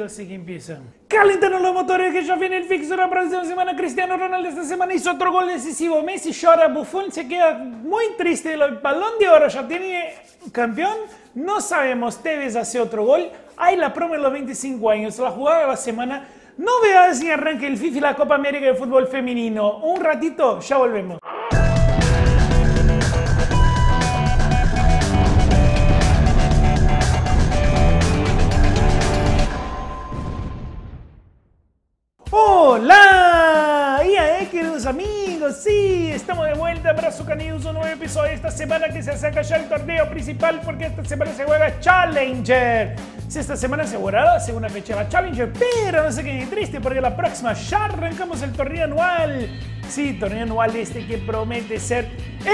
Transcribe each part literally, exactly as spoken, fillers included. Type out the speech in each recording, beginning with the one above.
así que empieza. Calentaron los motores que ya viene el fixo la próxima semana. Cristiano Ronaldo esta semana hizo otro gol decisivo. Messi llora, Buffon se queda muy triste. El Balón de Oro ya tiene campeón. No sabemos, Tevez hace otro gol. Hay la promo en los veinticinco años, la jugada de la semana. Novedades y arranque el FIFA y la Copa América de Fútbol Femenino. Un ratito, ya volvemos. ¡Hola! Y ahí, queridos amigos, sí, estamos de vuelta para su canal, un nuevo episodio esta semana que se acerca ya el torneo principal porque esta semana se juega Challenger. Sí, esta semana se jugará la segunda fecha de la Challenger, pero no se queden triste porque la próxima ya arrancamos el torneo anual. Sí, torneo anual este que promete ser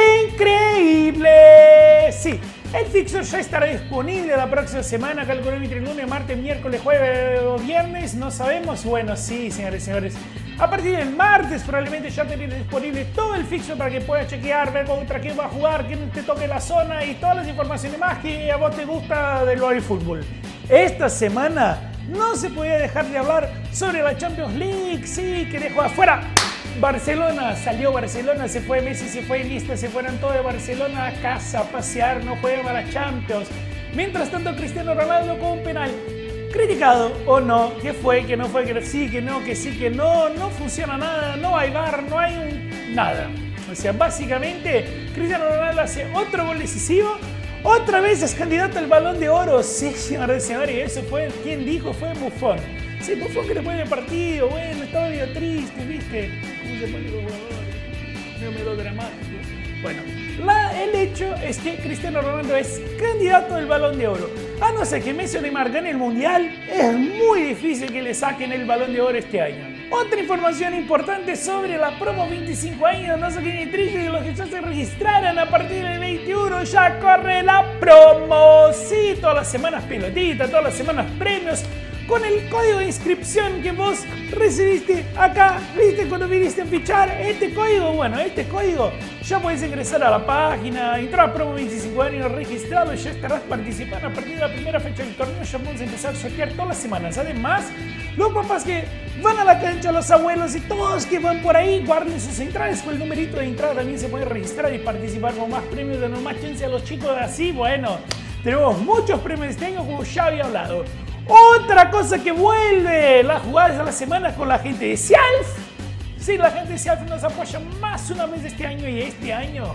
increíble. Sí, el fixture ya estará disponible la próxima semana, calculo entre lunes, martes, miércoles, jueves o viernes, no sabemos. Bueno, sí, señores y señores. A partir del martes probablemente ya tendré disponible todo el fixture para que puedas chequear, ver contra quién va a jugar, quién te toque la zona y todas las informaciones más que a vos te gusta del body fútbol. Esta semana no se podía dejar de hablar sobre la Champions League, sí, que dejó afuera Barcelona, salió Barcelona, se fue Messi, se fue Iniesta, se fueron todos de Barcelona a casa a pasear, no juegan a la Champions. Mientras tanto, Cristiano Ronaldo con un penal. Criticado o no, que fue, que no fue, que sí, que no, que sí, que no, no funciona nada, no hay V A R, no hay un, nada. O sea, básicamente, Cristiano Ronaldo hace otro gol decisivo. Otra vez es candidato al Balón de Oro. Sí, señores y señores, eso fue, ¿quién dijo? Fue Buffon. Sí, Buffon que le pone el partido, bueno, estaba medio triste, ¿viste? ¿Cómo se pone los jugadores? Medio melodramático. Bueno, la, el hecho es que Cristiano Ronaldo es candidato al Balón de Oro. A no ser que Messi o Neymar gane el Mundial, es muy difícil que le saquen el Balón de Oro este año. Otra información importante sobre la promo veinticinco años, no sé qué ni triste, de los que ya se registraran a partir del veintiuno, ya corre la promo. Sí, todas las semanas pelotita, todas las semanas premios, con el código de inscripción que vos recibiste acá, viste, cuando viniste a fichar este código. Bueno, este código ya podés ingresar a la página, entrar a promo veinticinco años, registrado y ya estarás participando a partir de la primera fecha del torneo. Ya vamos a empezar a sortear todas las semanas. Además, los papás que van a la cancha, los abuelos y todos que van por ahí, guarden sus entradas con el numerito de entrada. También se puede registrar y participar con más premios, dando más chance a los chicos de así. Bueno, tenemos muchos premios este año, como ya había hablado. Otra cosa que vuelve, las jugadas de la semana con la gente de Sialf. Sí, la gente de Sialf nos apoya más una vez este año y este año,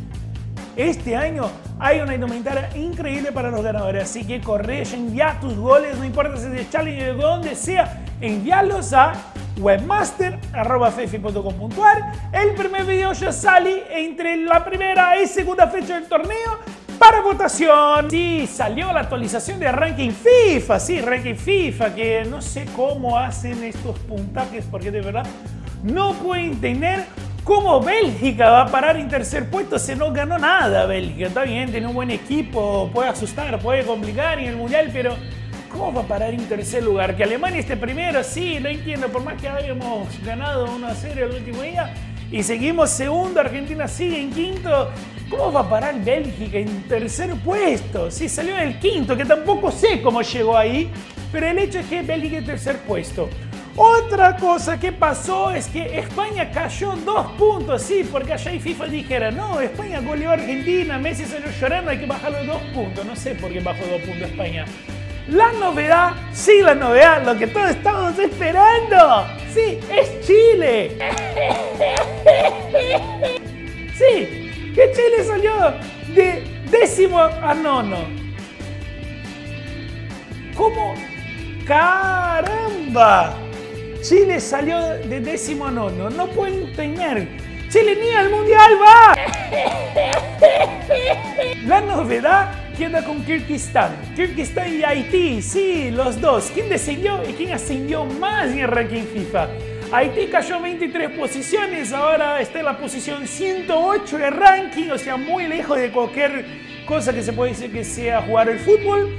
este año hay una indumentaria increíble para los ganadores. Así que corre, envía tus goles, no importa si es de Challenge o de donde sea, envíalos a webmaster arroba fefi punto com punto ar. El primer video ya sale entre la primera y segunda fecha del torneo para votación. Sí, salió la actualización de Ranking FIFA, sí, Ranking FIFA, que no sé cómo hacen estos puntajes, porque de verdad no pueden entender cómo Bélgica va a parar en tercer puesto si no ganó nada. Bélgica, está bien, tiene un buen equipo, puede asustar, puede complicar en el Mundial, pero ¿cómo va a parar en tercer lugar? Que Alemania esté primero, sí, lo entiendo, por más que hayamos ganado uno a cero el último día y seguimos segundo, Argentina sigue en quinto. ¿Cómo va a parar Bélgica en tercer puesto? Sí, salió en el quinto, que tampoco sé cómo llegó ahí, pero el hecho es que Bélgica en tercer puesto. Otra cosa que pasó es que España cayó dos puntos, sí, porque allá en FIFA dijera, no, España goleó a Argentina, Messi salió llorando, hay que bajarlo dos puntos. No sé por qué bajó dos puntos España. La novedad, sí, la novedad, lo que todos estamos esperando, sí, es Chile. Sí. Que Chile salió de décimo a nono. ¿Cómo? ¡Caramba! Chile salió de décimo a nono. No pueden entender. Chile ni al Mundial va. La novedad queda con Kirguistán. Kirguistán y Haití, sí, los dos. ¿Quién descendió y quién ascendió más en el ranking FIFA? Haití cayó veintitrés posiciones, ahora está en la posición ciento ocho de ranking, o sea, muy lejos de cualquier cosa que se puede decir que sea jugar el fútbol.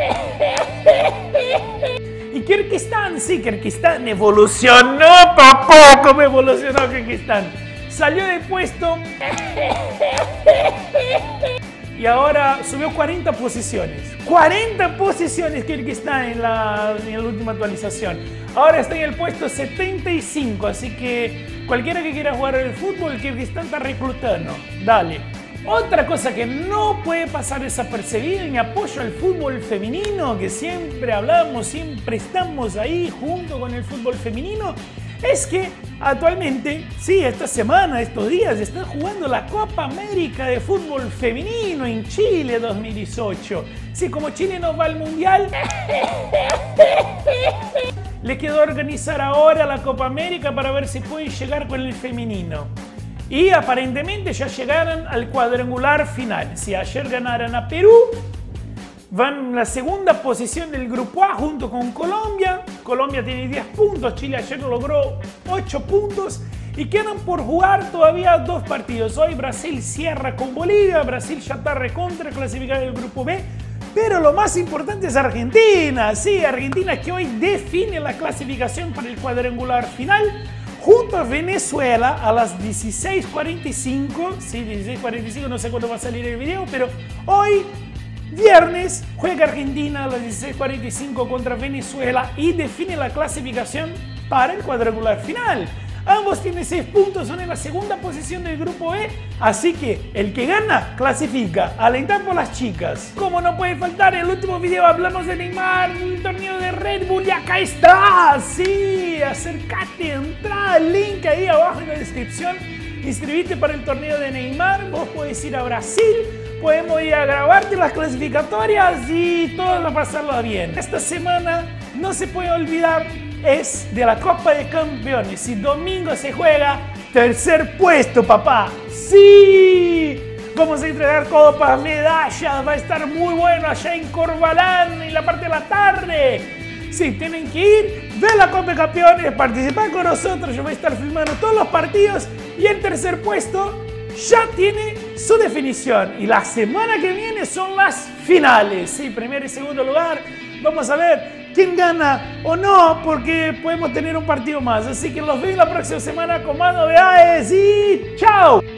Y Kirguistán, sí, Kirguistán evolucionó, papá, ¿cómo evolucionó Kirguistán? Salió de puesto y ahora subió cuarenta posiciones. cuarenta posiciones Kirguistán en la, en la última actualización. Ahora está en el puesto setenta y cinco, así que cualquiera que quiera jugar al fútbol, Kirguistán está reclutando. Dale. Otra cosa que no puede pasar desapercibida en apoyo al fútbol femenino, que siempre hablamos, siempre estamos ahí junto con el fútbol femenino, es que actualmente, sí, esta semana, estos días, están jugando la Copa América de Fútbol Femenino en Chile dos mil dieciocho. Sí, como Chile no va al Mundial, le quedó organizar ahora la Copa América para ver si pueden llegar con el femenino. Y aparentemente ya llegaron al cuadrangular final. Si ayer ganaran a Perú, van en la segunda posición del grupo A junto con Colombia. Colombia tiene diez puntos, Chile ayer logró ocho puntos y quedan por jugar todavía dos partidos. Hoy Brasil cierra con Bolivia, Brasil ya está recontra clasificado del grupo B. Pero lo más importante es Argentina. Sí, Argentina que hoy define la clasificación para el cuadrangular final. Junto a Venezuela a las dieciséis cuarenta y cinco, sí, dieciséis cuarenta y cinco, no sé cuándo va a salir el video, pero hoy, viernes, juega Argentina a las dieciséis cuarenta y cinco contra Venezuela y define la clasificación para el cuadrangular final. Ambos tienen seis puntos, son en la segunda posición del grupo E, así que el que gana clasifica. Alentar por las chicas. Como no puede faltar, en el último video hablamos de Neymar, el torneo de Red Bull y acá está. Sí, acércate, entra al link ahí abajo en la descripción. Inscribite para el torneo de Neymar, vos podés ir a Brasil. Podemos ir a grabarte las clasificatorias y todo va a pasarlo bien. Esta semana no se puede olvidar es de la Copa de Campeones y domingo se juega tercer puesto, papá. ¡Sí! Vamos a entregar copas, medallas, va a estar muy bueno allá en Corbalán en la parte de la tarde. Sí, tienen que ir, ver la Copa de Campeones, participar con nosotros, yo voy a estar filmando todos los partidos y el tercer puesto ya tiene su definición y la semana que viene son las finales. Sí, primer y segundo lugar, vamos a ver quién gana o no, porque podemos tener un partido más. Así que los veo la próxima semana con más novedades y ¡chao!